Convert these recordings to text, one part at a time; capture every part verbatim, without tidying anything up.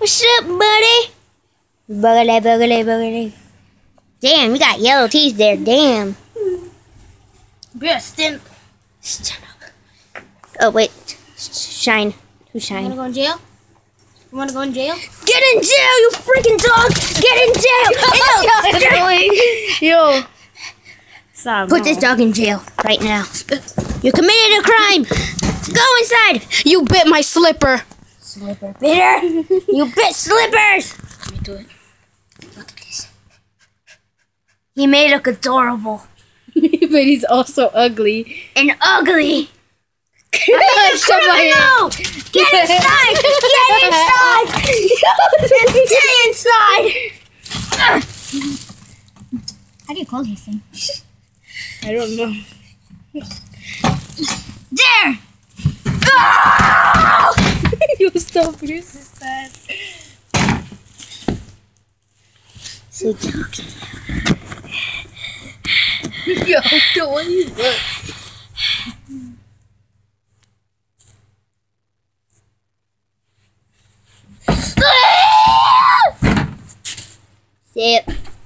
What's up, buddy? Buggly, buggly, buggly. Damn, you got yellow teeth there. Damn. Beer, stand. Stand up. Oh, wait. Shine. Who's Shine? You wanna go in jail? You wanna go in jail? Get in jail, you freaking dog! Get in jail! Yo. Stop. Put this dog in jail right now. You committed a crime! Go inside! You bit my slipper. Slipper bitter! You bit slippers! Let me do it. Look at this. He may look adorable. But he's also ugly. And ugly! Shut my hand. Get inside! Get inside! Stay inside! How do you close this thing? I don't know. There! Oh! You stop using that. So talk. Yo, the way you look. Sit.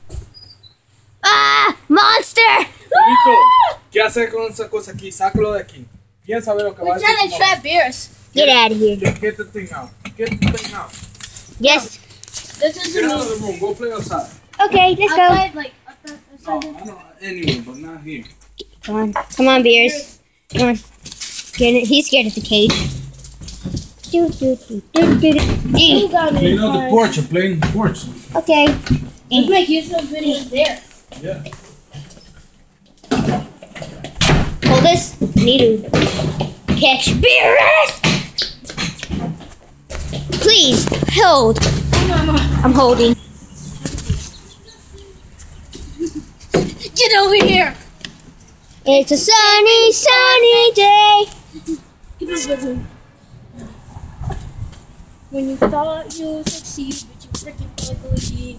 Ah! Monster! Nico, ¿qué haces con esa cosa aquí? Sácalo de aquí. ¿Quién sabe lo que va a We're hacer? trying to trap bears. Get out of here. Get, get the thing out. Get the thing out. Yes. This is Get out of the room. Go play outside. Okay, let's go. outside, like outside. No, I know anywhere, but not here. Come on. Come on, Beers. Come on. Get it. He's scared of the cage. Do, do, do, do, do, do. You got Play me. on the porch. I'm playing the porch. Okay. Let's make YouTube videos there. Yeah. Hold this. Need to catch Beers. Please, hold. I'm holding. Get over here. It's a sunny, sunny day. When you thought you'd succeed, but you freaking ugly.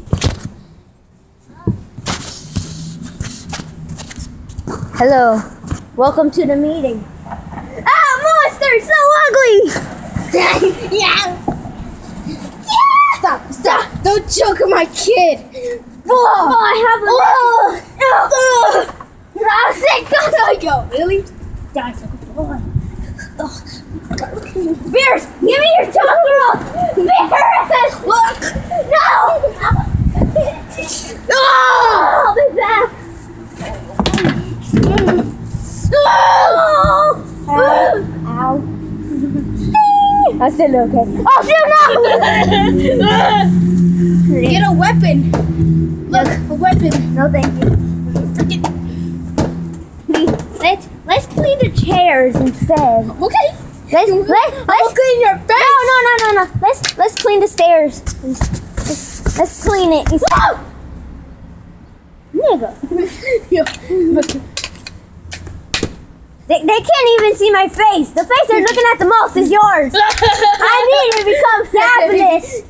Hello. Welcome to the meeting. Ah, monster, so ugly. Yeah. Yeah. Stop! Stop! Don't choke on my kid. Oh, I have a. Oh, oh. I'm sick. Yo, really? Die, sucker boy. Beers, give me your tongue, girl. Beers, look. No. No. I'll be back. Oh. Ow. I said okay. Oh, shoot, no. Get a weapon. Look, a weapon. No, thank you. Let's let's clean the chairs instead. Okay. Let's let let's clean your face. No, no, no, no, no. Let's let's clean the stairs. Let's, let's, let's clean it. Whoa! Nigga. Yo. They, they can't even see my face. The face they're looking at the most is yours. I need to become fabulous.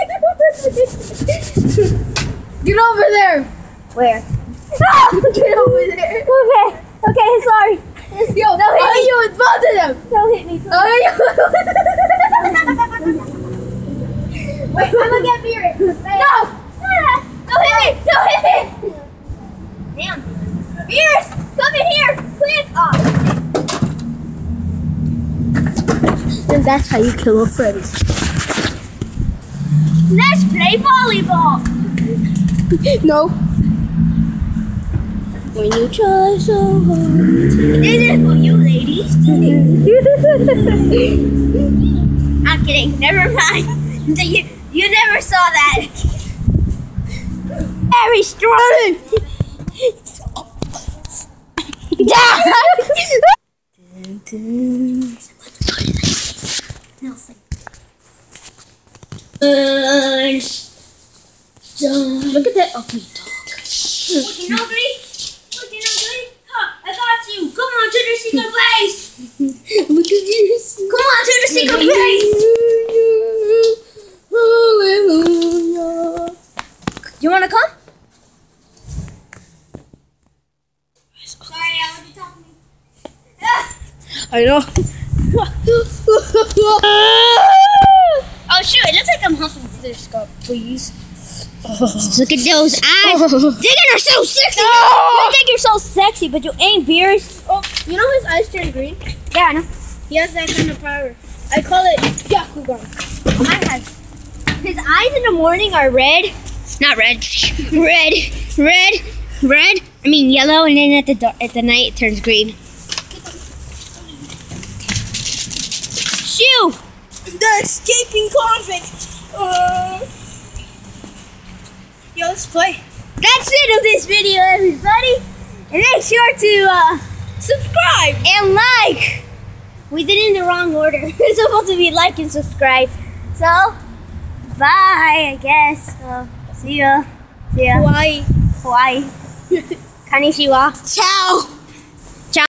Get over there. Where? Get over there. Okay. Okay, sorry. Yo, Don't hit oh, me. you with both of them. Don't hit me. Oh, you. Wait, I'm gonna get Beard. No! Don't hit me! Don't hit me! Damn. Beers! Come in here! Quick! Oh. And that's how you kill a Freddy. Let's play volleyball! No. When you try so hard. This is for you ladies. I'm kidding. Never mind. You, you never saw that. Very strong. Look at that ugly dog. Looking ugly? Looking ugly? Huh, I got you. Come on to the secret place. Look at this. Come on to the secret place. Hallelujah. You want to come? Sorry, I was talking to me. I know. Oh shoot, it looks like I'm help me with this cup, please. Look at those eyes. Diggin are so sexy. No! You think you're so sexy, but you ain't, Beers. Oh, you know his eyes turn green? Yeah, I know. He has that kind of power. I call it Yakugan. Mine has. His eyes in the morning are red. Not red. Red. Red. Red. I mean yellow, and then at the dar- at the night it turns green. Shoo! The escaping convict. Uh, yo, let's play. That's it of this video, everybody. And make sure to uh, Subscribe. and like. We did it in the wrong order. It's supposed to be like and subscribe. So, bye, I guess. So, see ya. See ya. Hawaii. Hawaii. Konnichiwa. Ciao.